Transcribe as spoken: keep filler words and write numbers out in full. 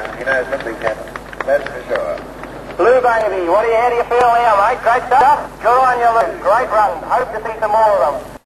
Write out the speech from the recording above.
He knows nothing, Captain. That's for sure. Blue Baby, what do you, how do you feel there, mate? Great stuff? Good on you, Luke. Great run. Hope to see some more of them.